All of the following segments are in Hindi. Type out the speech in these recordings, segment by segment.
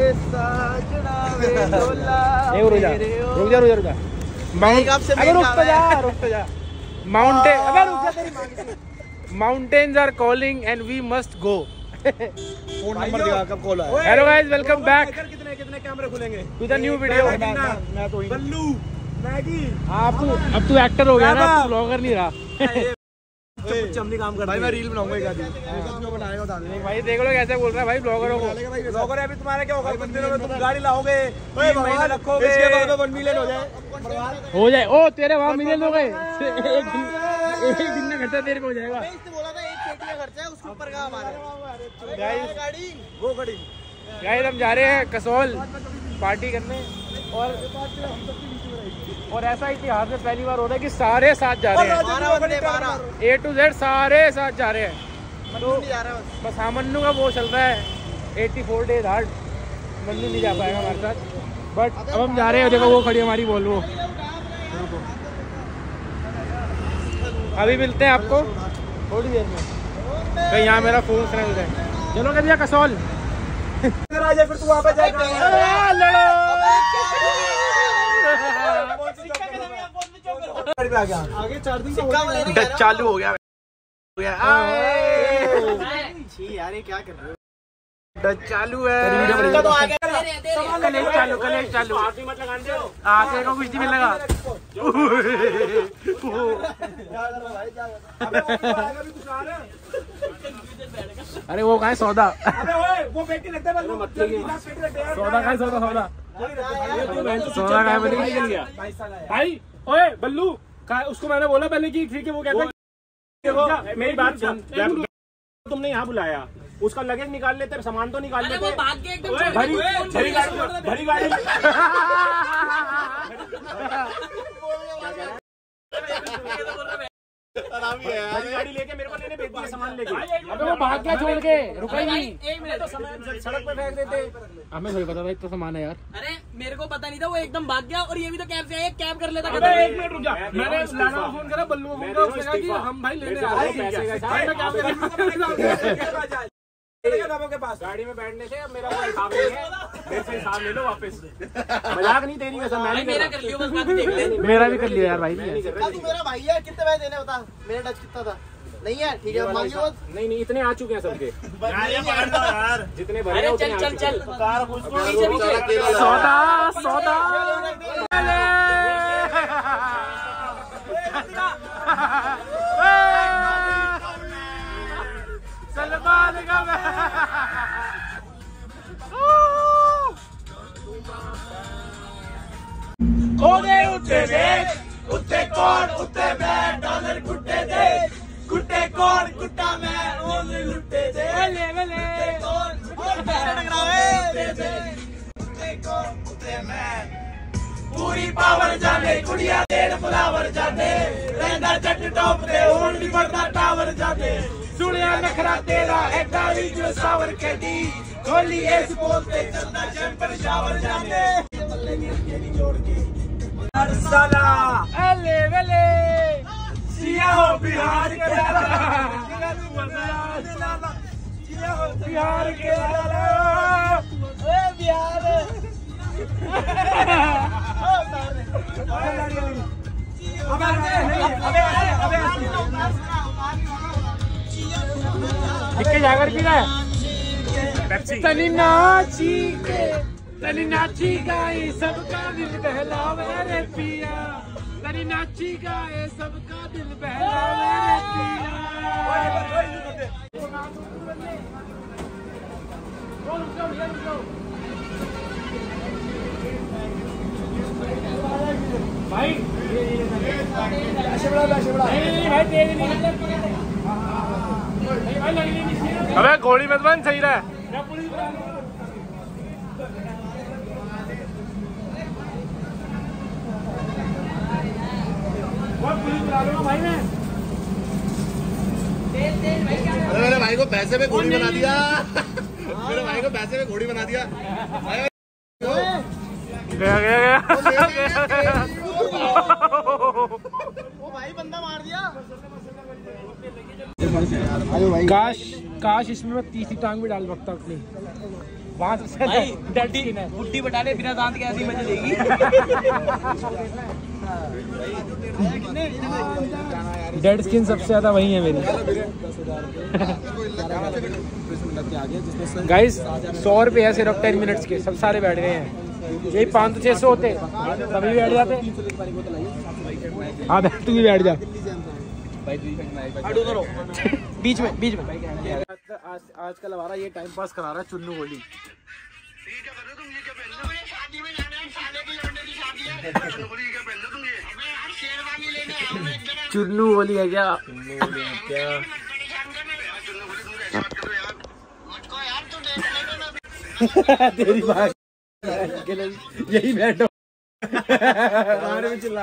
रुक जा। Mountains are calling and we must go. Phone number दिखा कब कॉल आया। Hello guys, welcome back कितने कैमरे खुलेंगे to the new video. मैं तो बल्लू मैगी। अब तू एक्टर हो गया ना, अब ब्लॉगर नहीं रहा। चमनी काम कर भाई, मैं रील बनाऊंगा एक आधी। क्यों बनाएगा बता दे भाई, देख लो कैसे बोल रहा है भाई ब्लॉगरों को। ब्लॉगर है अभी तुम्हारा क्या होगा? 15 दिनों में तुम गाड़ी लाओगे, 3 महीने रखोगे, इसके बाद 1 मिलियन हो जाए। ओ तेरे वहाँ मिलियन हो गए। एक दिन में खर्चा तेरे पे हो जाएगा। बोला था 1 पेटी का खर्चा है, उसके ऊपर का हमारा। गाइस हम जा रहे हैं कसौल पार्टी करने, और ऐसा इतिहास में पहली बार हो रहा है कि सारे साथ जा रहे हैं। A to Z सारे साथ जा रहे हैं। तो बस हाँ, मन्नू का वो चल रहा है 84 डेज हार्ड। मन्नू नहीं जा पाएगा हमारे साथ, बट अब हम जा रहे हैं। देखो वो खड़ी हमारी वोल्वो। अभी मिलते हैं आपको थोड़ी देर में। भाई यहाँ मेरा फोन स्नैच है। चलो क्या कसौल फिर तू वहाँ पे जाएगा। आगे चार्जिंग टच चालू हो गया यार, ये क्या कर रहे हो? टच चालू है। कलेश चालू आगे को कुछ नहीं मिलेगा। अरे वो कहाँ है सौदा? वो पेटी लगता है, सौदा कहाँ है? सौदा कहाँ है? भाई ओए बल्लू, उसको मैंने बोला पहले कि ठीक है, वो कहता है मेरी बात सुन, तुमने यहाँ बुलाया, उसका लगेज निकाल लेते, सामान तो निकाल लेते। भरी गाड़ी गाड़ी लेके मेरे को लेने भेज दिया, सामान लेके। अबे वो भाग गया छोड़ के, रुका ही नहीं। एक मिनट, तो सड़क पे फेंक देते। हमें थोड़ी पता था इतना सामान है यार। अरे मेरे को पता नहीं था, वो एकदम भाग गया। और ये भी तो कैब से आया, कैब कर लेता। एक मिनट रुक जा, मैंने लाना को फोन करा, बल्लू को फोन करा, उसने कहा कि हम भाई लेने आ रहे हैं। के पास गाड़ी में बैठने से अब मेरा कोई हिसाब नहीं है, मेरे से हिसाब ले लो वापस। मजाक नहीं, तेरी कसम। मैंने मेरा कर लियो, बस बाकी देख ले। मेरा भी कर लिया यार भाई। तू मेरा भाई है, कितने पैसे देने बता? मेरा टच कितना था? नहीं है, ठीक है मांगियो। नहीं इतने आ चुके हैं सबके यार, जितने भरे। अरे चल सौदा सलमान का उत्ते देख, उत्ते कौन, उत्ते मैं, डॉलर गुट्टे दे, गुट्टे कौन, गुट्टा मैं, ओनली लुट्टे दे, उत्ते कौन, उत्ते कौन, उत्ते मैं, पूरी पावर जाने, कुड़िया देर फ्लावर जाने, रहना जट टॉप दे, ओनली बढ़ता टावर जाने, सुनिया नखरा तेरा है गाड़ी जो सावर के दी, गोली एस बोलते चलता चैंपर शावर जाने, जोड़ के साला अले वेले सिया हो बिहार के बिहार के बिहार के जाकर पी रहा है। तनी नाची गाए सबका दिल बहलावे रे पिया, तनी नाची गाए सबका दिल बहलावे रे पिया। भाई अबे घोड़ी मत बन, सही रहा है। अरे मेरे भाई को पैसे में घोड़ी बना दिया, मेरे भाई को पैसे में घोड़ी बना दिया। गया वो भाई बंदा मार दिया। काश इसमें मैं तीसरी टांग भी डाल सकता अपनी। वहाँ सबसे बुड्ढी बटा ले बिना दांत के ऐसी मजे देगी। डेड स्किन सबसे ज्यादा वही है मेरी। गाइस 100 रुपये है सिर्फ 10 मिनट्स के, सब सारे बैठ गए हैं। यही 500-600 होते तभी बैठ जाते। हाँ तू भी बैठ जा बीच में बीच में। आजकल हमारा ये टाइम पास करा रहा है चुन्नू गोली। चुन्नू गोली है क्या? तेरी बात यही बैठो चिल्ला।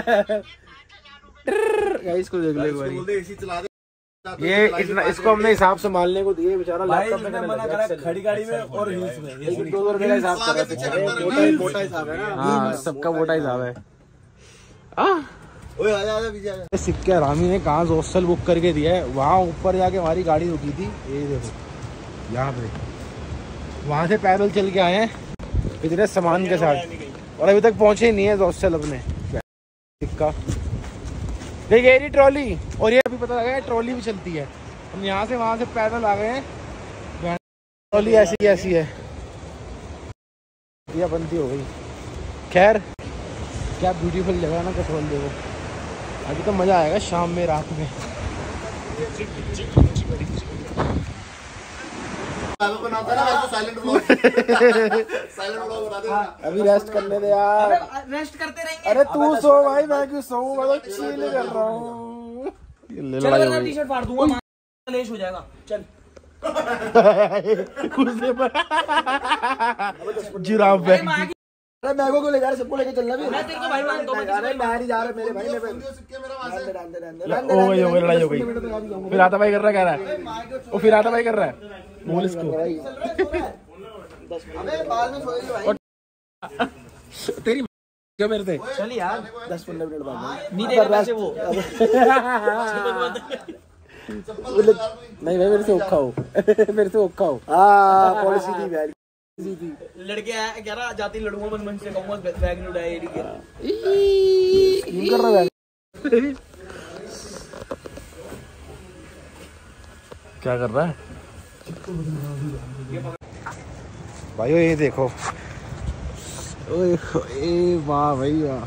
इसको देख ले एक बारी। ये इतना इसको हमने हिसाब से मालने को दिए बेचारा लैपटॉप में मना करा खड़ी गाड़ी में और हिल्स में 200 रुपए का हिसाब कर रहा है। मोटा हिसाब है ना। हाँ सबका मोटा हिसाब है। सिक्के हरामी ने कहाँ हॉस्टल बुक करके दिया है, वहाँ ऊपर जाके हमारी गाड़ी रुकी थी। ये देखो यहाँ पे, वहाँ से पैदल चल के आए हैं इतने सामान के साथ और अभी तक पहुँचे ही नहीं है हॉस्टल अपने। सिक्का देखिए ये ट्रॉली, और ये अभी पता लगा है ट्रॉली भी चलती है। हम यहाँ से वहाँ से पैदल आ गए हैं। ट्रॉली ऐसी ऐसी है, ये बनती हो गई। खैर क्या ब्यूटीफुल जगह है ना कसौल। देखो अभी तो मज़ा आएगा शाम में रात में। अभी रेस्ट करने दे यार। रेस्ट करते रहेंगे। अरे तू सो भाई, मैं क्यों सोऊं, मैं तो चिल कर रहा हूँ। टी शर्ट फाड़ दूंगा, लेश हो जाएगा। चल जुराब पे। अरे मैगो को लेकर सबको लेके चलना भी। मैं तेरे को भाई मानता हूं। अरे मैं नहीं जा रहा, मेरे भाई ने हो गई लड़ाई हो गई। फिर आता भाई कर रहा है, कह रहा है वो, फिर आता भाई कर रहा है। बोल इसको तेरी क्या मेरे से। चल यार 10-15 मिनट बाद नहीं देगा वैसे वो। नहीं भाई मेरे से औखा हो, मेरे से औखा हो। हाँ पॉलिसी थी भाई। लड़के आया कह रहा जाती लड़ूंगा मन से कहूंगा बैग नहीं उठाया ये कर रहा है। क्या कर रहा है भाई? ये देखो, ओए वाह भाई वाह।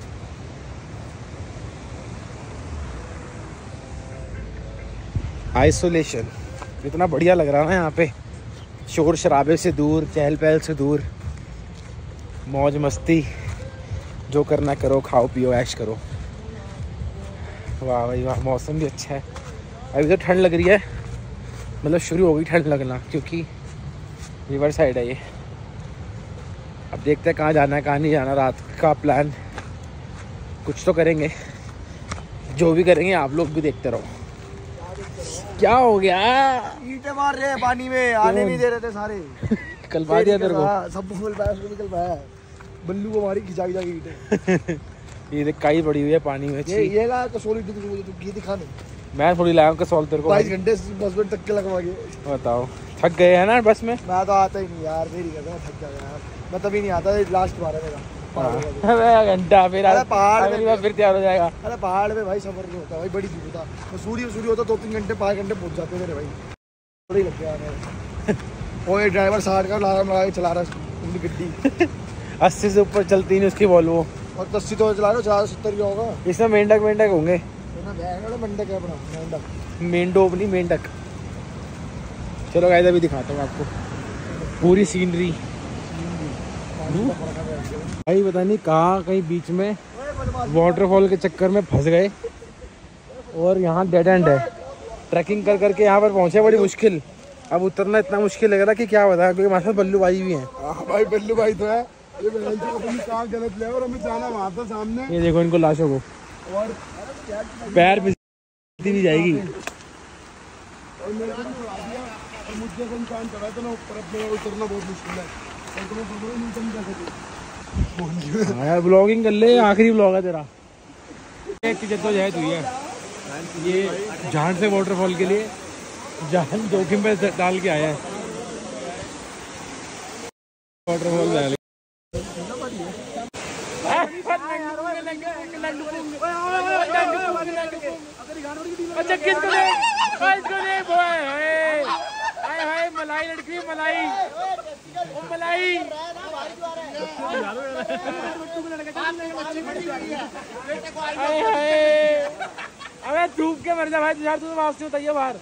आइसोलेशन इतना बढ़िया लग रहा है ना यहाँ पे, शोर शराबे से दूर, चहल पहल से दूर, मौज मस्ती, जो करना करो, खाओ पियो ऐश करो। वाह भाई वाह। मौसम भी अच्छा है, अभी तो ठंड लग रही है, मतलब शुरू हो गई ठंड लगना, क्योंकि रिवर साइड है ये। अब देखते हैं कहाँ जाना है कहाँ नहीं जाना। रात का प्लान कुछ तो करेंगे, जो भी करेंगे आप लोग भी देखते रहो। क्या हो गया? ईंटें मार रहे हैं पानी में, आने नहीं दे रहे थे सारे। कल पा दिया तेरे को सब बोल पाया, उसको निकल पाया। बल्लू को मारी खिंचा खिंचा ईंटें। ये देख काई पड़ी हुई है पानी में। ये ला कसौल ईंटें तू घी दिखा नहीं। मैं थोड़ी लाया कसौल तेरे को। 22 घंटे बस में टक्के लगवा के। बताओ थक गए हैं ना बस में। मैं तो आता ही नहीं यार, देरी करता हूँ, थक जाता यार। मैं तभी नहीं आता, लास्ट बार है मेरा घंटा। फिर पहाड़ में फिर तैयार हो जाएगा। अरे पहाड़ में भाई सफर नहीं होता भाई, बड़ी दूर होता। मसूरी होता 2-3 घंटे 5 घंटे पहुंच जाते मेरे भाई, थोड़ी लग गया। और ये ड्राइवर 60 का अलार्म लगा के चला रहा है अपनी गड्डी। 80 से ऊपर चलती नहीं उसकी वॉल्वो। और 80 तो चला रहा है, 70 का होगा। इसमें मेंढक होंगे। मेंढक है अपना, मेंढक मेंढोप नहीं मेंढक। चलो गाइस अभी दिखाता हूँ आपको पूरी सीनरी। भाई पता नहीं कहाँ कहीं बीच में वाटरफॉल के चक्कर में फंस गए और यहाँ डेड एंड है। ट्रैकिंग कर करके यहाँ पर पहुँचे, बड़ी मुश्किल। अब उतरना इतना मुश्किल लग रहा कि क्या बताया, क्योंकि हमारे साथ बल्लू भाई भी हैं। भाई बल्लू भाई तो है, ये काम गलत ले और हमें जाना वहाँ था सामने। ये देखो इनको लाशों को, और पैर भी जाएगी। और मेरे को छुड़ा दिया और मुझे को इंसान चढ़ा तो ना ऊपर, अपने उतरना बहुत मुश्किल है। यार ब्लॉगिंग कर ले, आखिरी ब्लॉग है तेरा। एक जद्दोजहद हुई है ये झांट से वाटरफॉल के लिए, जान जोखिम पे डाल के आया है। वाटरफॉल जा रहे अच्छा किसको दे हाय मलाई लड़की मलाई ओ मलाई अबे धूप के मर जा भाई तुझार तू वापस होता है बाहर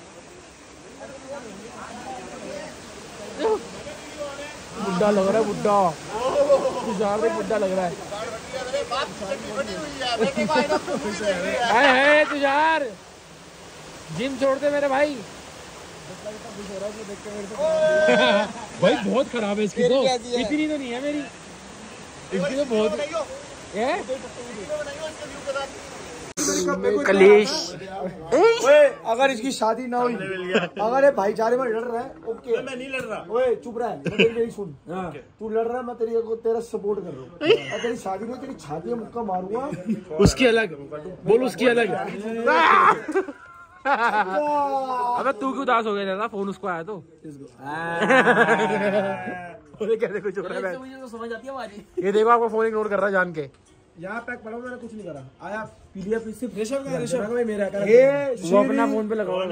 बुड्ढा लग रहा है बुड्ढा तुझार देख बुड्ढा लग रहा है हाय हाय तुझार जिम छोड़ दे मेरे भाई भाई बहुत खराब है इसकी तो इतनी तो नहीं है मेरी इसकी तो बहुत है कलेश अगर इसकी शादी ना हुई अगर ये भाईचारे में लड़ रहा है ओके मैं नहीं लड़ रहा ओए चुप रहा है मेरी सुन तू लड़ रहा है मैं तेरा सपोर्ट कर रहा हूँ तेरी शादी में तेरी छाती में मुक्का मारूंगा उसकी अलग बोल उसकी अलग अबे तू क्यों उदास हो गया था फोन उसको आया तो कैसे कुछ हो रहा है समझ आती है ये देखो आपको फोन इग्नोर कर रहा है जान के यहाँ पैक पड़ा मैंने कुछ नहीं करा आया पीडीएफ इससे प्रेशर का मेरा वो अपना फोन पे लगाओ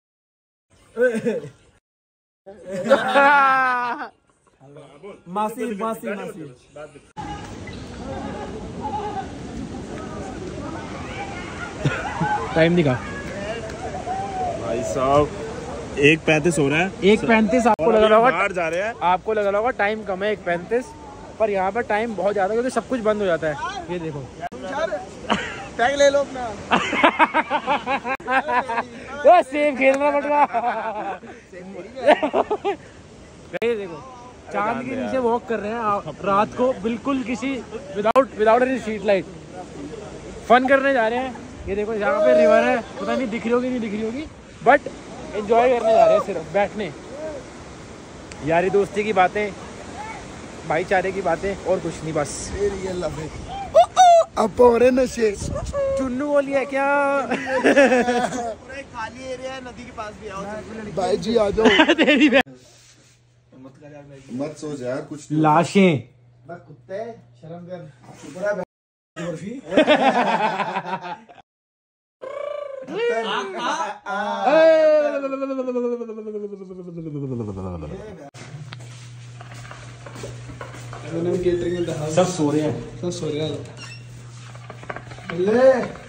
मासी मासी मासी टाइम दिखा भाई साहब 1:35 हो रहा है 1:35 आपको लग रहा होगा बाहर जा रहे हैं आपको लग रहा होगा टाइम कम है 1:35 पर यहाँ पर टाइम बहुत ज्यादा क्योंकि सब कुछ बंद हो जाता है ये देखो टैग ले लो अपना वो सेम खेलना पड़ेगा ये देखो चांद के नीचे वॉक कर रहे हैं रात को बिल्कुल किसी without any street light fun करने जा रहे हैं ये देखो यहाँ पे रिवर है पता नहीं दिख रही होगी नहीं दिख रही होगी बट एंजॉय करने जा रहे हैं सिर्फ बैठने यारी दोस्ती की बातें भाईचारे की बातें और कुछ नहीं बस अब नशे चुन्नू बोली है क्या खाली एरिया है नदी के पास भी आओ भाई जी आ जाओ तेरी मत सोच यार कुछ लाशें कुत्ते शर्म कर सब सो रहे हैं ले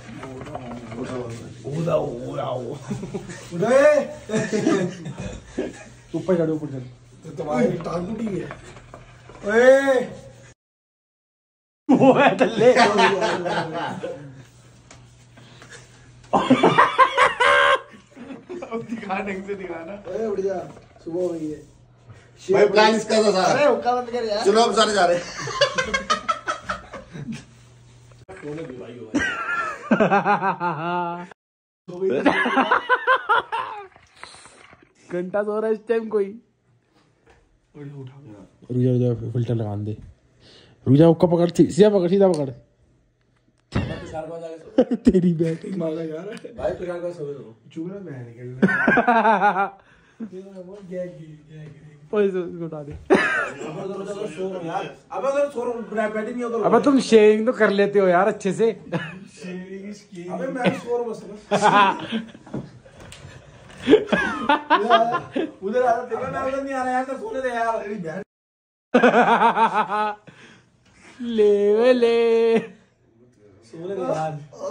ऊपर चढ़ो ऊपर चढ़ो तुम्हारी टांग टूटी है ओए वो है थल्ले अब दिखा ढंग से दिखाना उठ जा सुबह हो गई है भाई प्लान इसका था सारा अरे हुक्का बंद कर यार चलो अब सारे जा रहे हैं घंटा सो रहा है इस टाइम कोई रुजा फिल्टर लगा दे रुजा हुक्का पकड़ सीधा पकड़ तेरी बैटिंग मारा यार भाई प्रकार का सो चुप रहा मैं निकल उठा दे अब अगर सो रहा बैटिंग नहीं हो तो अब तुम शेयरिंग तो कर लेते हो यार अच्छे से अबे मैं सो रहा बस उधर आ देखो मैं उधर नहीं आ रहा यार तो सोने दे यार अरे बैठ ले सोने दे यार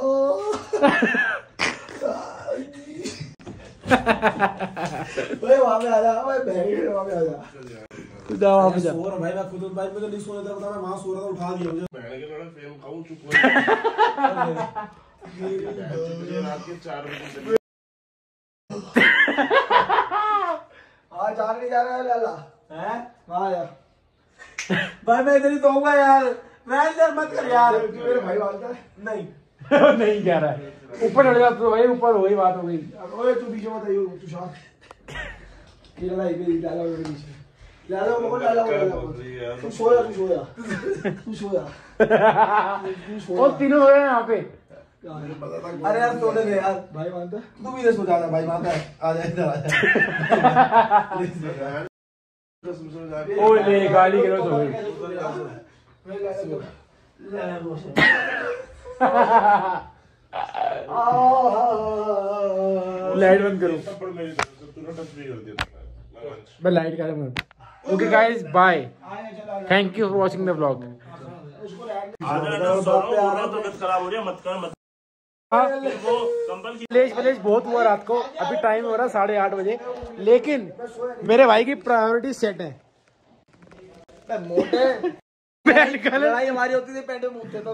ओए वहां पे आ जा ओए बैठ वहां पे आ जा जा वहां पे जा सो रहा भाई मैं खुद भाई मुझे नहीं सोने दे रहा था मैं वहां सो रहा था उठा दिया मुझे मैं के थोड़ा फेम खाऊं चुप हो रात के 4 बजे आज जा नहीं जा रहा है लाला हैं हां यार भाई मैं इधर ही सोऊंगा यार मैं इधर मत कर यार मेरे भाई बोलता है नहीं नहीं कह रहा है ऊपर चढ़ जा तो भाई ऊपर हो गई बात हो गई ओए तू पीछे मत आइयो तू शांत की लड़ाई मेरी लाला के पीछे लाला को लाला तू सोया और तीनों हो गए यहाँ पे अरे यार सोने दे यार भाई मानता तू भी इधर सो जाना भाई मानता है आ जा इधर आ जा ओए ले गाली करो तो लाइट बंद करो मैं लाइट का बंद okay guys bye thank you for watching the vlog village बहुत हुआ रात को अभी टाइम हो रहा 8:30 बजे लेकिन मेरे भाई की प्रायोरिटी सेट है मोटे लड़ाई हमारी होती थी पेंट में मुझसे तो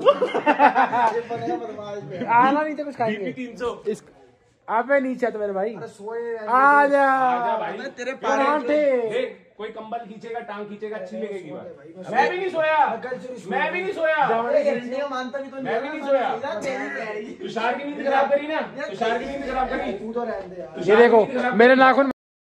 आना नहीं तो कुछ खाएंगे 300 आप नीचे तो मेरे भाई आ जा भाई तेरे पराठे कोई कंबल खींचेगा टांग खींचेगा अच्छी लगेगी मैं भी नहीं सोया मानता भी तो मैं भी नहीं सोया तुषार की नींद खराब करी ना तुषार की नींद खराब करी तू तो रहने दे यार ये देखो मेरे नाखून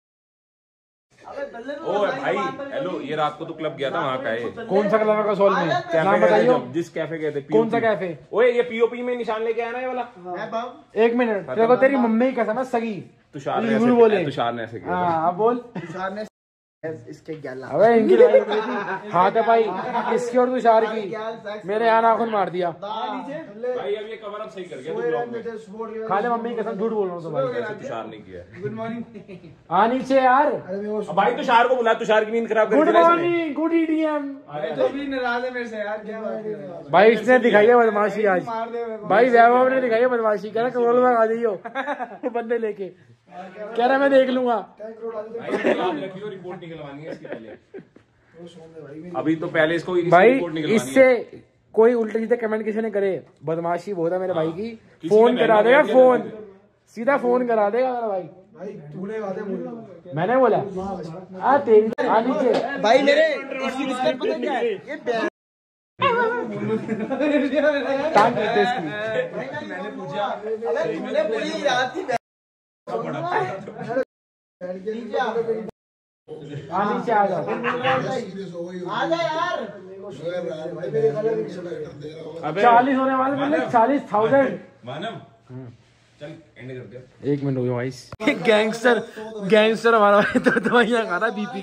ओ भाई हेलो ये रात को तो क्लब गया था वहाँ का है कौन सा क्लब का सोल में नाम बताइए जिस कैफे गए थे कौन सा कैफे ओए ये पीओपी में निशान लेके आया ना ये वाला एक मिनट देखो तेरी मम्मी की कसम है सगी तुषार ने ऐसे किया हाँ बोल तुषार ने इसके गैला अबे इनकी लड़ाई हो गई थी हाँ तो भाई इसकी और तुषार की मेरे यहाँ नाखून मार दिया भाई अब ये कवर अप सही कर गया तू ब्लॉग में खाली मम्मी की कसम झूठ बोल रहा हूँ तुम्हारी ऐसे तुषार ने किया गुड मॉर्निंग हाँ नीचे यार अब भाई तुषार को बुला तुषार की नींद खराब कर गुड दिया इसने मॉर्निंग गुड ईडीएम तो भी नाराज है मेरे से यार क्या बात है भाई इसने दिखाई है बदमाशी आज भाई वैभव ने दिखाई है बदमाशी कह रहा करोल में आ जाइयो बंदे लेके कह रहा मैं देख लूंगा रिपोर्ट निकलवानी है इसकी पहले अभी तो पहले इसको भाई रिपोर्ट निकलवानी इससे कोई उल्टे सीधे कमेंट किसी ने करे बदमाशी बहुत है मेरे भाई की फोन करा देगा फोन सीधा फोन करा देगा मेरा भाई भाई तूने वादे बोले मैंने बोला आ तेरी आ नीचे भाई मेरे इसकी दिक्कत पता क्या है ये टांग खींचते इसकी मैंने पूछा अबे तूने पूरी रात की नीचे आ जाओ आजा यार 40 होने वाले बोले 40,000 मानव चल एंड कर दे एक मिनट हो गया भाई गैंगस्टर हमारा भाई तो दवाइयाँ खा रहा बीपी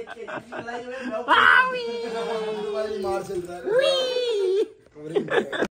की मार चलता है